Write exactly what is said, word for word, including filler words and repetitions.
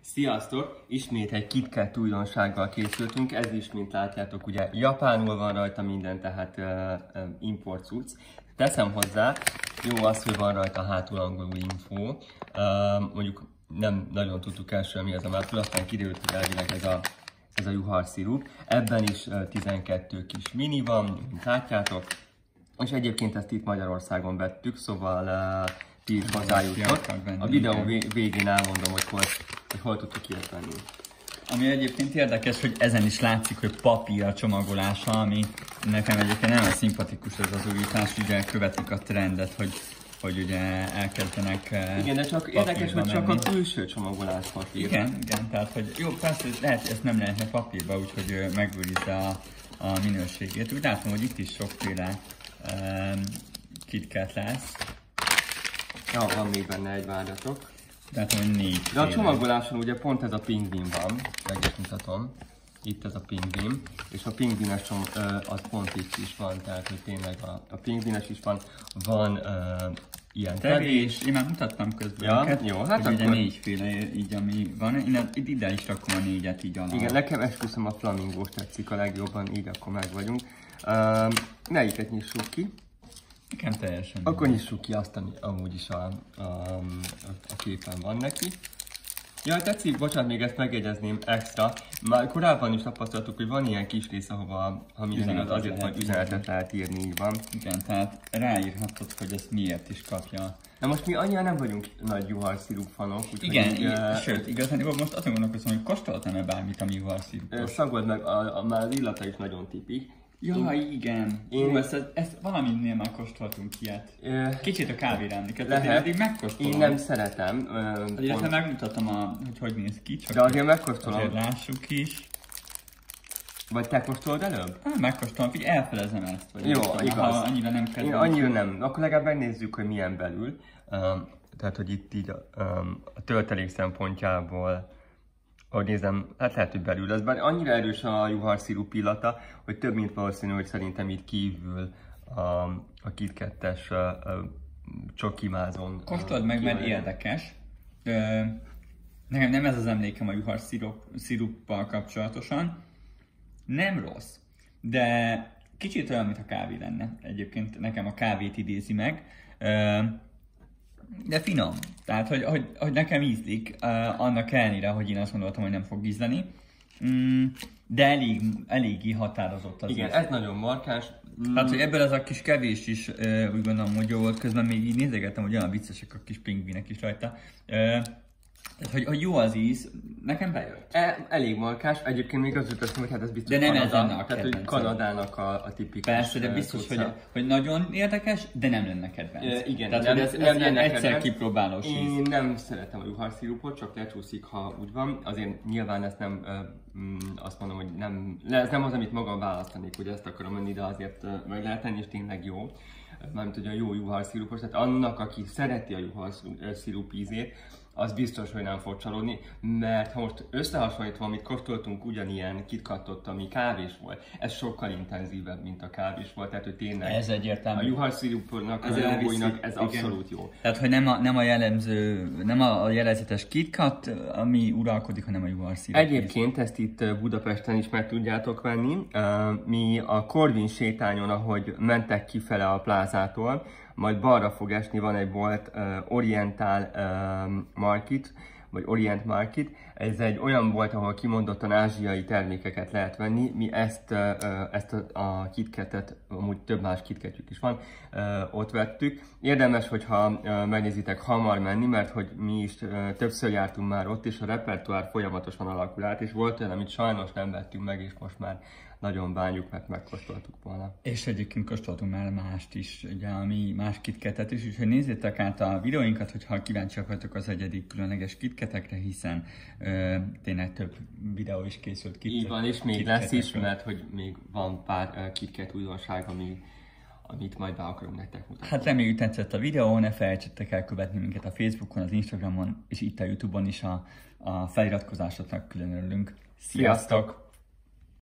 Sziasztok! Ismét egy KitKat újdonsággal készültünk, ez is, mint látjátok, ugye japánul van rajta minden, tehát uh, um, import cucc. Teszem hozzá, jó az, hogy van rajta hátul angolul info. Uh, mondjuk nem nagyon tudtuk elsőre, mi az a mátul, aztán kiderült, hogy elvileg ez a, ez a juharszirup. Ebben is uh, tizenkettő kis mini van, mint látjátok. És egyébként ezt itt Magyarországon vettük, szóval uh, ti is hozzájutott. A videó végén elmondom, hogy hol, hogy hol tudtuk ilyet venni. Ami egyébként érdekes, hogy ezen is látszik, hogy papír a csomagolása, ami nekem egyébként nem szimpatikus ez az újítás, ugye követik a trendet, hogy, hogy ugye elkezdenek. Igen, de csak érdekes, hogy csak menni. A külső csomagolás papír. Igen, igen, tehát hogy jó, persze lehet, ezt nem lehetne papírba, úgyhogy megőrizze a, a minőségét. Úgy látom, hogy itt is sokféle um, KitKat lesz. Ja, van még benne egy, várjatok. Tehát, hogy négy. De a csomagoláson ugye pont ez a pingvin van, meg is mutatom. Itt ez a pingvin, és a pingvines csomag, az pont itt is van, tehát hogy tényleg a, a pingvines is van. Van uh, ilyen tevés. Én már mutattam közben ja, őket, jó, hát hogy akkor... ugye négyféle így, ami van. Én ide is rakom a négyet így alá. Igen, nekem esküszöm a flamingós tetszik a legjobban, így akkor meg vagyunk. Uh, melyiket nyissuk ki? Nekem teljesen. Akkor nyissuk ki azt, ami amúgy is a, a, a képen van neki. Jaj, tetszik, bocsánat, még ezt megjegyezném extra. Már korábban is tapasztaltuk, hogy van ilyen kis rész, ahova, ha minden igaz, azért majd üzenetet lehet írni, így van. Igen, tehát ráírhatod, hogy ezt miért is kapja. Na most mi annyira nem vagyunk nagy juharszirup fanok, úgyhogy... Igen, így, uh, sőt, igazán most azon gondolkozom, hogy kóstoltam-e bármit, ami juharszirupos. Szagold meg, a, a, már az illata is nagyon tipik. Ja, én, igen. Én... Jó, ezt, ezt valaminél már kóstoltunk ilyet. Ö... Kicsit a kávéra emlékeztet, én eddig megkóstolom. Én nem szeretem. Azért pont... megmutatom, a, hogy hogy néz ki, csak de azért megkóstolom. Azért lássuk is. Vagy te kóstolod előbb? Hát megkóstolom, hogy elfelezem ezt. Vagy jó, tudom, igaz. Ha annyira nem kezdem. Én annyira nem. Akkor legalább megnézzük, hogy milyen belül. Um, tehát, hogy itt így um, a töltelék szempontjából, ahogy nézem, hát lehet, hogy belül lesz, bár annyira erős a juharszirup illata, hogy több mint valószínű, hogy szerintem itt kívül a, a KitKat-es uh, uh, csokimázon. Kóstold meg, mert érdekes. Ö, nekem nem ez az emlékem a juharsziruppal kapcsolatosan. Nem rossz, de kicsit olyan, mint a kávé lenne. Egyébként nekem a kávét idézi meg. Ö, De finom. Tehát, hogy, hogy, hogy nekem ízlik, uh, annak ellenére, hogy én azt gondoltam, hogy nem fog ízleni. Mm, de elég, eléggé határozott az. Igen, ez nagyon markáns. Mm. Tehát, hogy ebből az a kis kevés is uh, úgy gondolom, hogy jó volt. Közben még így nézegettem, hogy olyan viccesek a kis pingvinek is rajta. Uh, Tehát, hogy, hogy jó az íz, nekem bejött. E, elég markás, egyébként még az jutott, hogy hát ez biztos de nem Kanada, ez lenne a tehát, hogy Kanadának a, a tipikus. Persze, de biztos, hogy, hogy nagyon érdekes, de nem lenne kedvenc. E, igen, tehát, nem, hogy ez, ez nem ilyen egyszer kedvenc. kipróbálós íz. Én nem szeretem a juharszirupot, csak lecsúszik, ha úgy van. Azért nyilván ezt nem, mm, azt mondom, hogy nem, ez nem az, amit magam választanék, hogy ezt akarom menni, de azért meg lehet tenni, és tényleg jó. Mármint, hogy a jó juharszirupos, tehát annak, aki szereti a juharszirup ízét, az biztos, hogy nem fog csalódni, mert ha most összehasonlítva, amit kóstoltunk ugyanilyen KitKatot, ami kávés volt, ez sokkal intenzívebb, mint a kávés volt, tehát hogy tényleg ez egyértelmű. A juharszirupnak, a rajongóinak ez abszolút jó. Tehát, hogy nem a, nem a jellemző, nem a jellegzetes KitKat, ami uralkodik, hanem a juharszirup. Egyébként ezt itt Budapesten is meg tudjátok venni. Mi a Corvin sétányon, ahogy mentek kifele a plázától, majd balra fog esni, van egy bolt, uh, Oriental uh, Market, vagy Orient Market. Ez egy olyan bolt, ahol kimondottan ázsiai termékeket lehet venni. Mi ezt, uh, ezt a, a KitKatet, amúgy több más KitKatjük is van, uh, ott vettük. Érdemes, hogyha uh, megnézitek, hamar menni, mert hogy mi is uh, többször jártunk már ott, és a repertoár folyamatosan alakul át, és volt olyan, amit sajnos nem vettünk meg, és most már nagyon bánjuk, mert megkóstoltuk volna. És egyébként kóstoltunk már mást is, ugye, ami más KitKatet is, úgyhogy nézzétek át a videóinkat, hogyha kíváncsiak vagytok az egyedi különleges KitKatekre, hiszen ö, tényleg több videó is készült KitKat. Így van, és még lesz is, mert hogy még van pár uh, KitKat újdonság, ami, amit majd be akarunk nektek mutatni. Hát reméljük tetszett a videó, ne felejtsetek el követni minket a Facebookon, az Instagramon, és itt a YouTube-on is a, a feliratkozásoknak külön örülünk. Sziasztok!